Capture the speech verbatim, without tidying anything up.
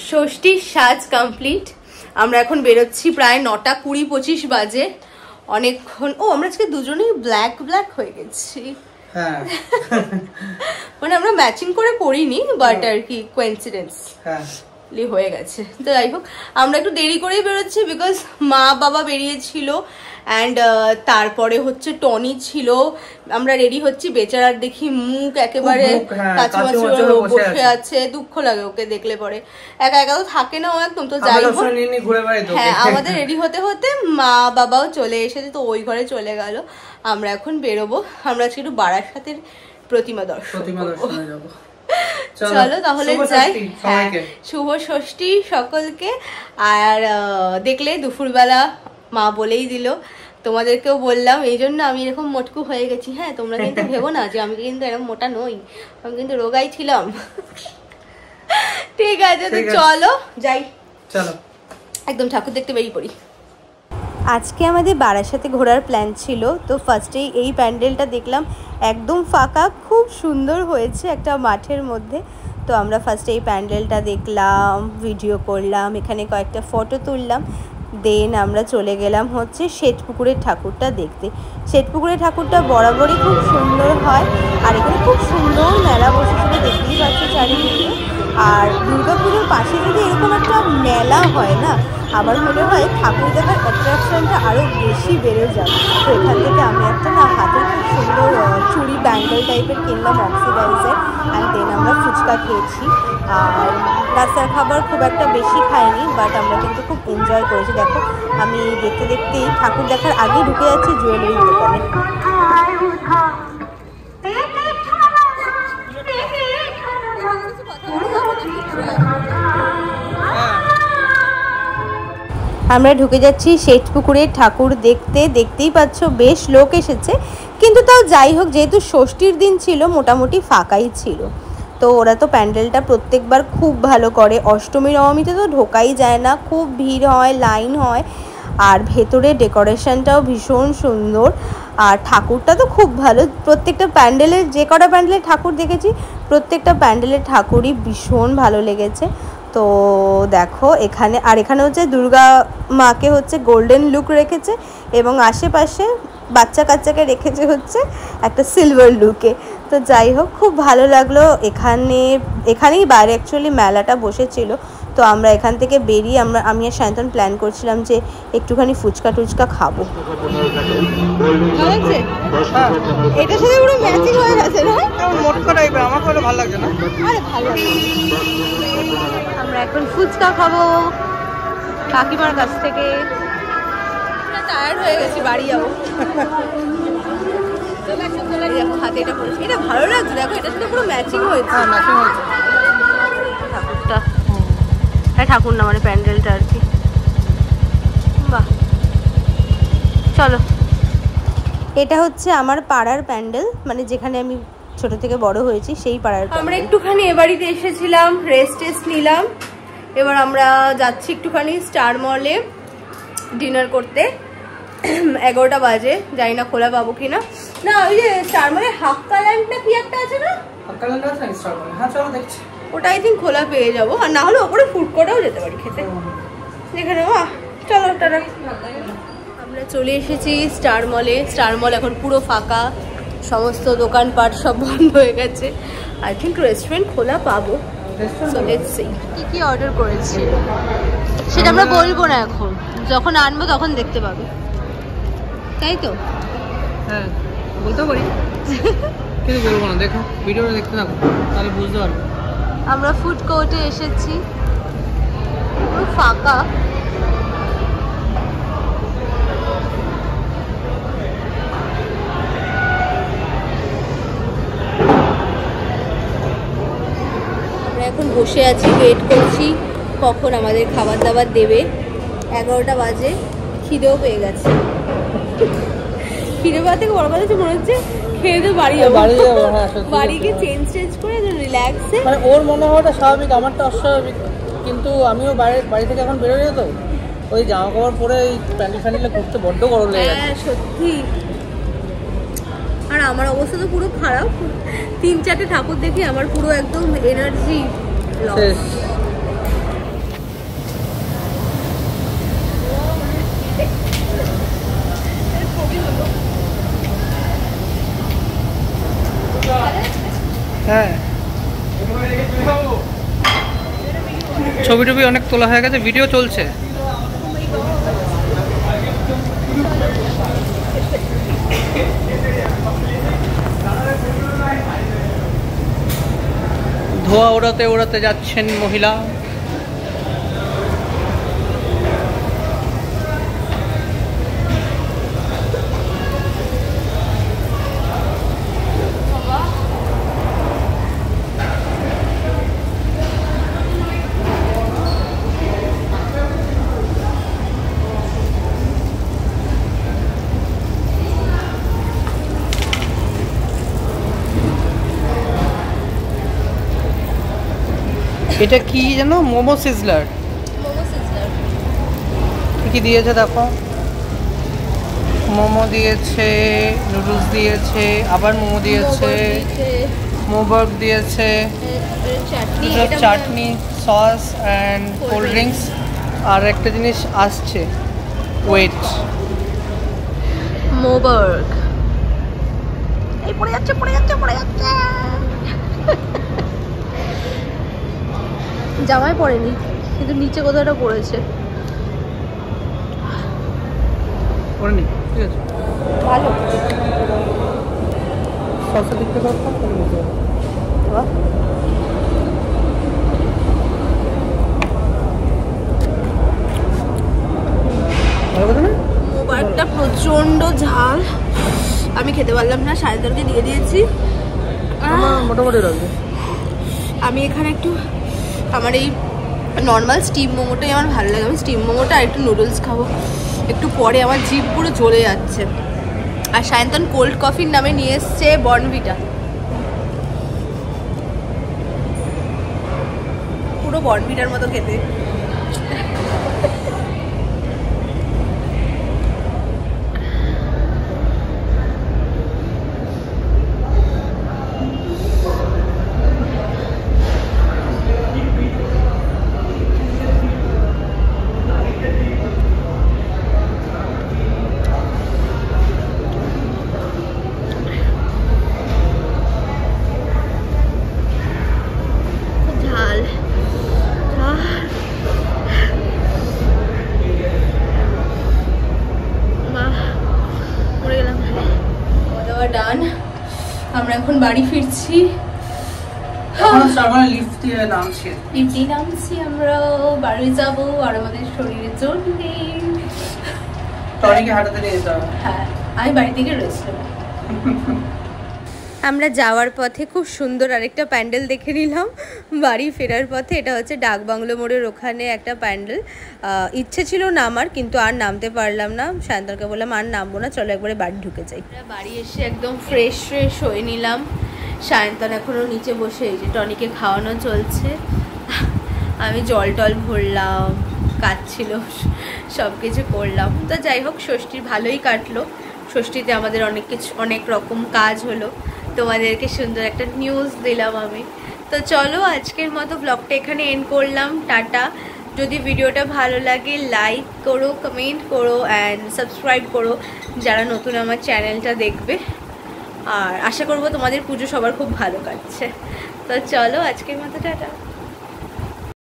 ষষ্ঠীর সাজ কমপ্লিট। আমরা এখন বেরোচ্ছি, প্রায় নটা কুড়ি পঁচিশ বাজে। অনেকক্ষণ ও আমরা আজকে দুজনেই ব্ল্যাক ব্ল্যাক হয়ে গেছি। হ্যাঁ মানে আমরা ম্যাচিং করে পড়িনি, বাট আর কি কোইন্সিডেন্স হয়ে গেছে। তো যাই হোক, আমরা একটু দেরি করেই বেরোচ্ছি বিকজ মা বাবা বেরিয়েছিল অ্যান্ড তারপরে হচ্ছে টনি ছিল। আমরা রেডি হচ্ছি, বেচারার দেখি মুখ একেবারে কাছাকাছি বসে আছে, দুঃখ লাগে ওকে দেখলে পরে। একা একা তো থাকে না ও একদম। তো যাই হোক, হ্যাঁ আমাদের রেডি হতে হতে মা বাবাও চলে এসেছে, তো ওই ঘরে চলে গেল। আমরা এখন বেরোবো, আমরা আজকে একটু বারাসাতের প্রতিমা দর্শন করবো। চলো তাহলে যাই। হ্যাঁ শুভ ষষ্ঠী সকলকে। আর দেখলে দুপুরবেলা মা বলেই দিল, তোমাদেরকেও বললাম, এই জন্য আমি এরকম মোটকু হয়ে গেছি। হ্যাঁ তোমরা কিন্তু ভেবো না যে আমি কিন্তু এরকম মোটা নই, আমি কিন্তু রোগাই ছিলাম। ঠিক আছে, তো চলো যাই, চলো একদম ঠাকুর দেখতে বেরিয়ে পড়ি। আজকে আমাদের বারাসাতে ঘোরার প্ল্যান ছিল, তো ফার্স্টেই এই প্যান্ডেলটা দেখলাম, একদম ফাঁকা, খুব সুন্দর হয়েছে একটা মাঠের মধ্যে। তো আমরা ফার্স্টে এই প্যান্ডেলটা দেখলাম, ভিডিও করলাম, এখানে কয়েকটা ফটো তুললাম। দেন আমরা চলে গেলাম হচ্ছে শ্বেতপুকুরের ঠাকুরটা দেখতে। শ্বেতপুকুরের ঠাকুরটা বরাবরই খুব সুন্দর হয়, আর এখানে খুব সুন্দর মেলা বসেছিল, দেখতেই পাচ্ছি চারিদিকে। আর দুর্গাপুরের পাশে যদি এরকম একটা মেলা হয় না, আমার মনে হয় ঠাকুর দেখার অ্যাট্রাকশনটা আরও বেশি বেড়ে যায়। তো এখান থেকে আমি একটা না হাতের খুব সুন্দর চুড়ি ব্যাঙ্গল টাইপের কিনলাম, অক্সিডাইজার। অ্যান্ড দেন আমরা ফুচকা খেয়েছি। আর রাস্তার খাবার খুব একটা বেশি খাইনি, বাট আমরা কিন্তু খুব এনজয় করেছি। দেখো আমি দেখতে দেখতেই ঠাকুর দেখার আগে ঢুকে যাচ্ছি জুয়েলারি দোকানে। আমরা ঢুকে যাচ্ছি শ্বেতপুকুরের ঠাকুর দেখতে। দেখতেই পাচ্ছ বেশ লোক এসেছে, কিন্তু তাও যাই হোক, যেহেতু ষষ্ঠীর দিন ছিল মোটামুটি ফাঁকাই ছিল। তো ওরা তো প্যান্ডেলটা প্রত্যেকবার খুব ভালো করে, অষ্টমী নবমীতে তো ঢোকাই যায় না, খুব ভিড় হয়, লাইন হয়। আর ভেতরে ডেকোরেশনটাও ভীষণ সুন্দর, আর ঠাকুরটা তো খুব ভালো। প্রত্যেকটা প্যান্ডেলের, যে কটা প্যান্ডেলের ঠাকুর দেখেছি প্রত্যেকটা প্যান্ডেলের ঠাকুরই ভীষণ ভালো লেগেছে। তো দেখো এখানে, আর এখানে হচ্ছে দুর্গা মাকে হচ্ছে গোল্ডেন লুক রেখেছে, এবং আশেপাশে বাচ্চা কাচ্চাকে রেখেছে হচ্ছে একটা সিলভার লুকে। তো যাই হোক, খুব ভালো লাগলো। এখানে এখানেই বাইরে অ্যাকচুয়ালি মেলাটা বসেছিল। তো আমরা এখান থেকে বেরিয়ে আমরা আমি আর সায়ন্তন প্ল্যান করছিলাম যে একটুখানি ফুচকা টুচকা খাবো। এটার সাথে পুরো ম্যাচিং হয়ে গেছে না? মোটকা টাইপের, আমার কোনো ভালো লাগছে না। আরে ভালো লাগে। আমরা এখন ফুচকা খাবো কাকিমার কাছ থেকে। টায়ার্ড হয়ে গেছি, বাড়ি যাবো। হাতে এটা পড়েছি, এটা ভালো লাগছে। দেখো এটার সাথে পুরো ম্যাচিং হয়েছে। ঠাকুরটা, হ্যাঁ ঠাকুর না মানে প্যান্ডেলটা আর কি। বাহ, চলো। এটা হচ্ছে আমার পাড়ার প্যান্ডেল, মানে যেখানে আমি ছোট থেকে বড় হয়েছি সেই পাড়ার। আমরা একটুখানি এ বাড়িতে এসেছিলাম, রেস্ট টেস্ট নিলাম। এবার আমরা যাচ্ছি একটুখানি স্টার মলে ডিনার করতে। এগারোটা বাজে, জানি না খোলা পাবো কিনা। না ওই যে স্টার মলে হাক্কা ল্যান্ড না কি একটা আছে না, হাক্কা ল্যান্ড আছে না স্টার মলে? হ্যাঁ চলো দেখছি, ওটা আই থিঙ্ক খোলা পেয়ে যাবো। আর না হলে ওপরে ফুড কোর্টেও যেতে পারি খেতে, দেখে নেবো। চলো টাটা। আমরা চলে এসেছি স্টার মলে। স্টার মল এখন পুরো ফাঁকা, সমস্ত দোকানপাট সব বন্ধ হয়ে গেছে। আই থিঙ্ক রেস্টুরেন্ট খোলা পাবো। সো লেটস সি কি কি অর্ডার করেছি সেটা আমরা বলবো না এখন, যখন আনবো তখন দেখতে পাবে, তাই তো? হ্যাঁ বলতে পারি, কিন্তু বলবো না। দেখো ভিডিওটা দেখতে থাকো, তাহলে বুঝতে পারবে। আমরা ফুড কোর্টে এসেছি, পুরো ফাঁকা। আমরা এখন বসে আছি, ওয়েট করছি কখন আমাদের খাবার দাবার দেবে। এগারোটা বাজে, খিদেও পেয়ে গেছে। খিদে পাওয়া থেকে বড় কথা হচ্ছে মনে হচ্ছে খেয়ে দিয়ে বাড়ি যাবো। বাড়ি গিয়ে চেঞ্জ চেঞ্জ করে রিল্যাক্সে, মানে ওর মনে হওয়াটা স্বাভাবিক, আমারটা অস্বাভাবিক। কিন্তু আমিও বাড়ি বাড়ি থেকে এখন বেরোই তো, ওই জামা কাপড় পরে ওই প্যান্ডেল ফ্যান্ডেলে ঘুরতে বড্ড গরম লেগে গেছে। হ্যাঁ সত্যি। আর আমার অবস্থা তো পুরো খারাপ, তিন চারটে ঠাকুর দেখি আমার পুরো একদম এনার্জি লস। ছবি টবি অনেক তোলা হয়ে গেছে, ভিডিও চলছে। ধোয়া ওড়াতে ওড়াতে যাচ্ছেন মহিলা। এটা কি জানো? মোমো সিজলার। মোমো সিজলার কি দিয়েছে দেখো, মোমো দিয়েছে, নুডলস দিয়েছে, আবার মোমো দিয়েছে, মোবার্ক দিয়েছে, chutney, chutney, sauce and cold drinks. আর একটা জিনিস আসছে, ওয়েট, মোবার্ক। এই পড়ে যাচ্ছে পড়ে যাচ্ছে পড়ে যাচ্ছে জামায় পড়েনি কিন্তু নিচে কোথাও একটা পড়েছে। পড়েনি, ঠিক আছে, ভালো। সসের দিকটা করতাম তাহলে নিতে হবে। ভালো কথা না? মোবাইলটা প্রচন্ড ঝাল, আমি খেতে পারলাম না, সাড়ে দরকে দিয়ে দিয়েছি। মোটামুটি লাগবে। আমি এখানে একটু আমার এই নর্মাল স্টিম মোমোটাই আমার ভালো লাগে, আমি স্টিম মোমোটা আর একটু নুডলস খাবো একটু পরে, আমার জিভ পুরো জ্বলে যাচ্ছে। আর সায়ন্তন কোল্ড কফির নামে নিয়ে এসছে বর্নভিটা, পুরো বর্নভিটার মতো খেতে। ডান, আমরা এখন বাড়ি ফিরছি। লিফট দিয়ে নামছি লিফটে নামছি আমরা, বাড়ি যাব আর আমাদের শরীরের জন্য টনিকে হাঁটাতে নিয়ে যেতে হবে। হ্যাঁ, আমি বাড়ি থেকে রেস্ট নেব। আমরা যাওয়ার পথে খুব সুন্দর আরেকটা প্যান্ডেল দেখে নিলাম বাড়ি ফেরার পথে। এটা হচ্ছে ডাকবাংলো মোড়ের ওখানে একটা প্যান্ডেল। ইচ্ছে ছিল নামার, কিন্তু আর নামতে পারলাম না। সায়ন্তনকে বললাম আর নামবো না, চলো একবারে বাড়ি ঢুকে যাই। বাড়ি এসে একদম ফ্রেশ ফ্রেশ হয়ে নিলাম। সায়ন্তন এখনও নিচে বসে এই যে টনিকে খাওয়ানো চলছে, আমি জল টল ভরলাম, কাজ ছিল, সব কিছু করলাম। তো যাই হোক, ষষ্ঠীর ভালোই কাটলো। ষষ্ঠীতে আমাদের অনেক কিছু অনেক রকম কাজ হলো, তোমাদেরকে সুন্দর একটা নিউজ দিলাম আমি। তো চলো আজকের মতো ব্লগটা এখানে এন্ড করলাম, টাটা। যদি ভিডিওটা ভালো লাগে লাইক করো, কমেন্ট করো অ্যান্ড সাবস্ক্রাইব করো যারা নতুন আমার চ্যানেলটা দেখবে। আর আশা করবো তোমাদের পুজো সবার খুব ভালো কাটছে। তো চলো আজকের মতো টাটা।